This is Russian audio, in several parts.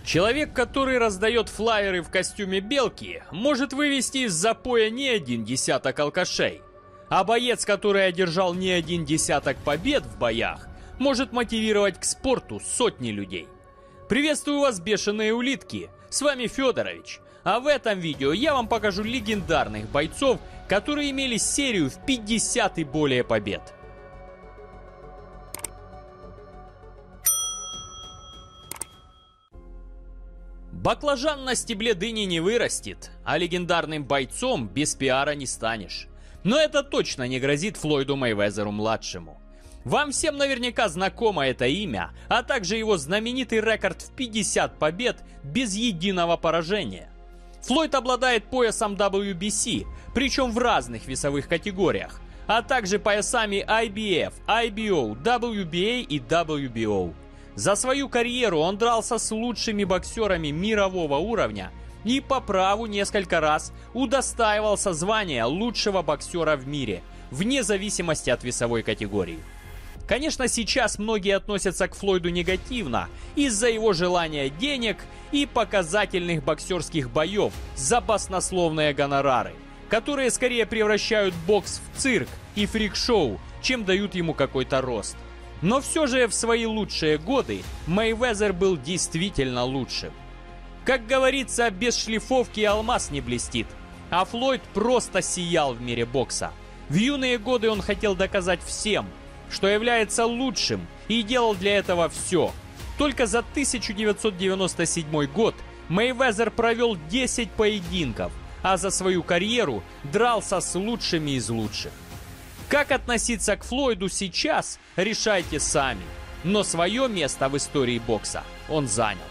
Человек, который раздает флаеры в костюме белки, может вывести из запоя не один десяток алкашей. А боец, который одержал не один десяток побед в боях, может мотивировать к спорту сотни людей. Приветствую вас, бешеные улитки! С вами Федорович. А в этом видео я вам покажу легендарных бойцов, которые имели серию в 50 и более побед. Баклажан на стебле дыни не вырастет, а легендарным бойцом без пиара не станешь. Но это точно не грозит Флойду Мейвезеру-младшему. Вам всем наверняка знакомо это имя, а также его знаменитый рекорд в 50 побед без единого поражения. Флойд обладает поясом WBC, причем в разных весовых категориях, а также поясами IBF, IBO, WBA и WBO. За свою карьеру он дрался с лучшими боксерами мирового уровня и по праву несколько раз удостаивался звания лучшего боксера в мире, вне зависимости от весовой категории. Конечно, сейчас многие относятся к Флойду негативно из-за его желания денег и показательных боксерских боев за баснословные гонорары, которые скорее превращают бокс в цирк и фрик-шоу, чем дают ему какой-то рост. Но все же в свои лучшие годы Мейвезер был действительно лучшим. Как говорится, без шлифовки алмаз не блестит, а Флойд просто сиял в мире бокса. В юные годы он хотел доказать всем, что является лучшим, и делал для этого все. Только за 1997 год Мейвезер провел 10 поединков, а за свою карьеру дрался с лучшими из лучших. Как относиться к Флойду сейчас, решайте сами. Но свое место в истории бокса он занял.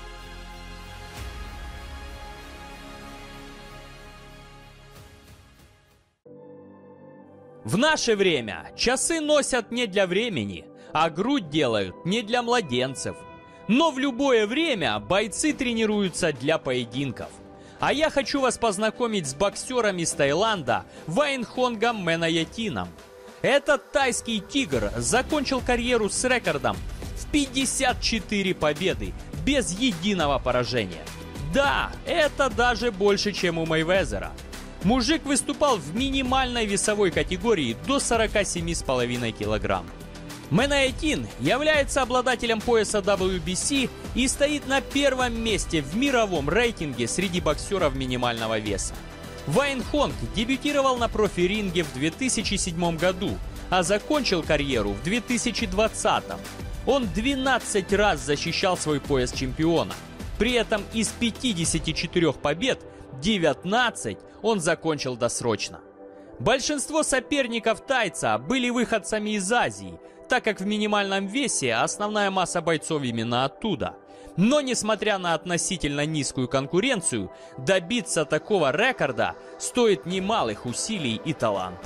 В наше время часы носят не для времени, а грудь делают не для младенцев. Но в любое время бойцы тренируются для поединков. А я хочу вас познакомить с боксером из Таиланда Вайнхонгом Менаятином. Этот тайский тигр закончил карьеру с рекордом в 54 победы без единого поражения. Да, это даже больше, чем у Мейвезера. Мужик выступал в минимальной весовой категории до 47,5 кг. Менаятин является обладателем пояса WBC и стоит на первом месте в мировом рейтинге среди боксеров минимального веса. Вайнхонг дебютировал на профи-ринге в 2007 году, а закончил карьеру в 2020. Он 12 раз защищал свой пояс чемпиона. При этом из 54 побед 19 он закончил досрочно. Большинство соперников тайца были выходцами из Азии, так как в минимальном весе основная масса бойцов именно оттуда. Но несмотря на относительно низкую конкуренцию, добиться такого рекорда стоит немалых усилий и таланта.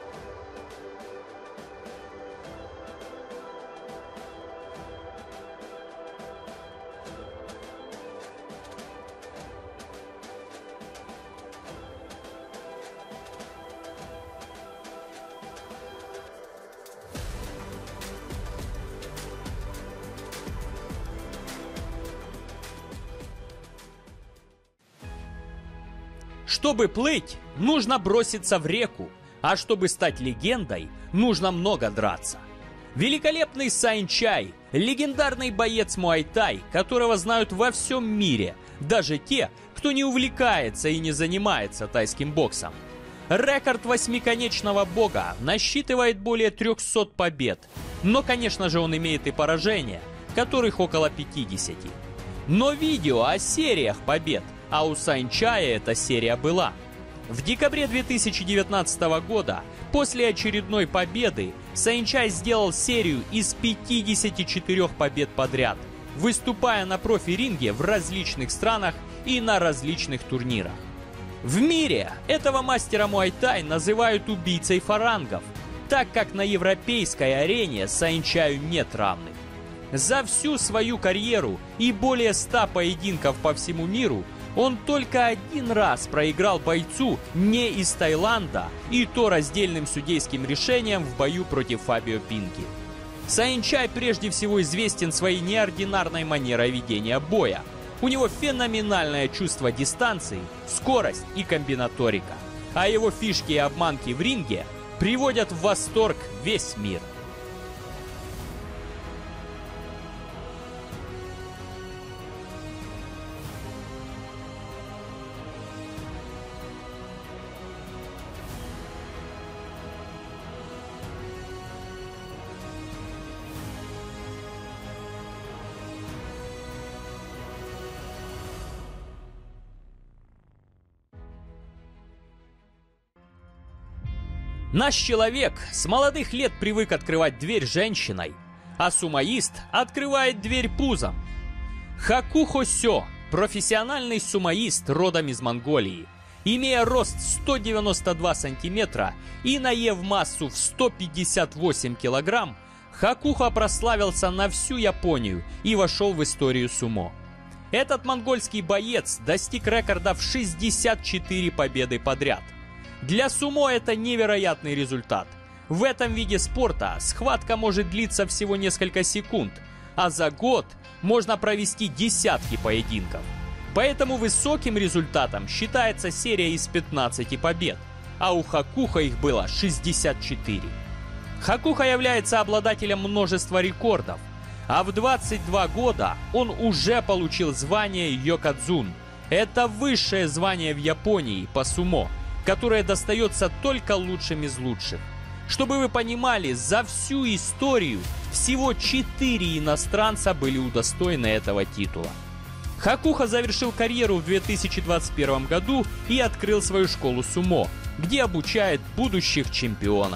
Чтобы плыть, нужно броситься в реку, а чтобы стать легендой, нужно много драться. Великолепный Сайнчай, легендарный боец муай-тай, которого знают во всем мире, даже те, кто не увлекается и не занимается тайским боксом. Рекорд восьмиконечного бога насчитывает более 300 побед, но, конечно же, он имеет и поражения, которых около 50. Но видео о сериях побед, а у Сайнчая эта серия была. В декабре 2019 года, после очередной победы, Сайнчай сделал серию из 54 побед подряд, выступая на профи-ринге в различных странах и на различных турнирах. В мире этого мастера муай-тай называют убийцей фарангов, так как на европейской арене Сайнчаю нет равных. За всю свою карьеру и более 100 поединков по всему миру он только один раз проиграл бойцу не из Таиланда, и то раздельным судейским решением в бою против Фабио Пинки. Сайнчай прежде всего известен своей неординарной манерой ведения боя. У него феноменальное чувство дистанции, скорость и комбинаторика. А его фишки и обманки в ринге приводят в восторг весь мир. Наш человек с молодых лет привык открывать дверь женщиной, а сумоист открывает дверь пузом. Хаку Хосё – профессиональный сумоист родом из Монголии. Имея рост 192 сантиметра и наев массу в 158 килограмм, Хакуха прославился на всю Японию и вошел в историю сумо. Этот монгольский боец достиг рекорда в 64 победы подряд. Для сумо это невероятный результат. В этом виде спорта схватка может длиться всего несколько секунд, а за год можно провести десятки поединков. Поэтому высоким результатом считается серия из 15 побед, а у Хакуха их было 64. Хакуха является обладателем множества рекордов, а в 22 года он уже получил звание Йокадзун. Это высшее звание в Японии по сумо, которое достается только лучшим из лучших. Чтобы вы понимали, за всю историю всего 4 иностранца были удостоены этого титула. Хакуха завершил карьеру в 2021 году и открыл свою школу сумо, где обучает будущих чемпионов.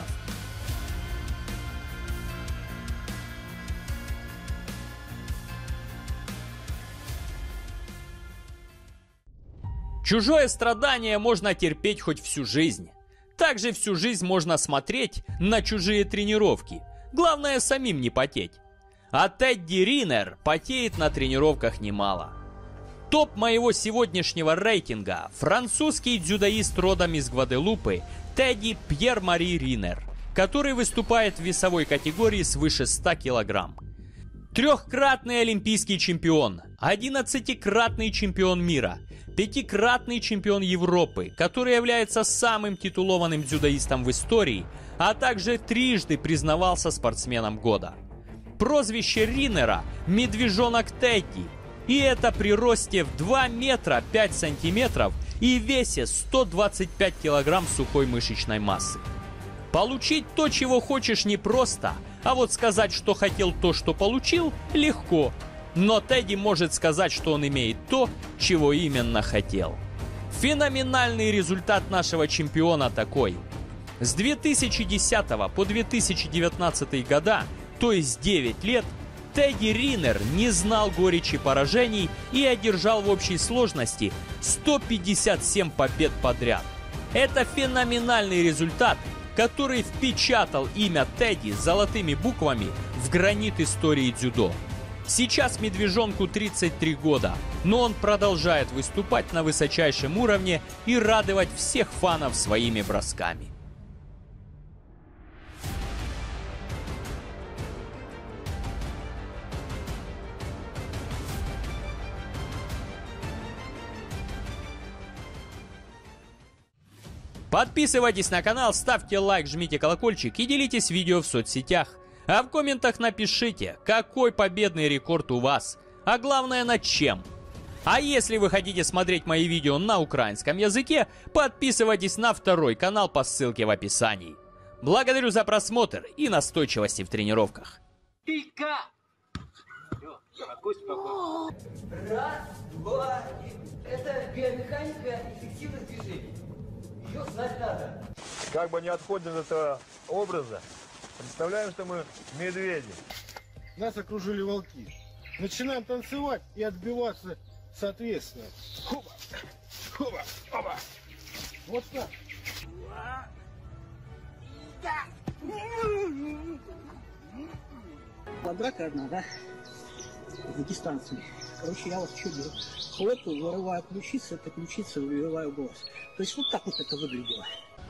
Чужое страдание можно терпеть хоть всю жизнь. Также всю жизнь можно смотреть на чужие тренировки. Главное самим не потеть. А Тедди Ринер потеет на тренировках немало. Топ моего сегодняшнего рейтинга – французский дзюдоист родом из Гваделупы Тедди Пьер-Мари Ринер, который выступает в весовой категории свыше 100 килограмм. Трехкратный олимпийский чемпион, 11-кратный чемпион мира, 5-кратный чемпион Европы, который является самым титулованным дзюдоистом в истории, а также трижды признавался спортсменом года. Прозвище Ринера – «Медвежонок Тедди», и это при росте в 2 метра 5 сантиметров и весе 125 килограмм сухой мышечной массы. Получить то, чего хочешь, непросто, а вот сказать, что хотел то, что получил, легко. Но Тедди может сказать, что он имеет то, чего именно хотел. Феноменальный результат нашего чемпиона такой. С 2010 по 2019 года, то есть 9 лет, Тедди Ринер не знал горечи поражений и одержал в общей сложности 157 побед подряд. Это феноменальный результат, который впечатал имя Тедди золотыми буквами в гранит истории дзюдо. Сейчас медвежонку 33 года, но он продолжает выступать на высочайшем уровне и радовать всех фанов своими бросками. Подписывайтесь на канал, ставьте лайк, жмите колокольчик и делитесь видео в соцсетях. А в комментах напишите, какой победный рекорд у вас, а главное над чем. А если вы хотите смотреть мои видео на украинском языке, подписывайтесь на второй канал по ссылке в описании. Благодарю за просмотр и настойчивости в тренировках. Пика! Раз, два, это биомеханика эффективных движений. Ее знать надо. Как бы не отходим от этого образа, представляем, что мы медведи. Нас окружили волки. Начинаем танцевать и отбиваться соответственно. Хоба, хоба, хоба. Вот так. Драка одна, да? За дистанцию. Короче, я вот что делаю? Хлопаю, вырываю ключицу, эта ключица вырываю голос. То есть вот так вот это выглядело.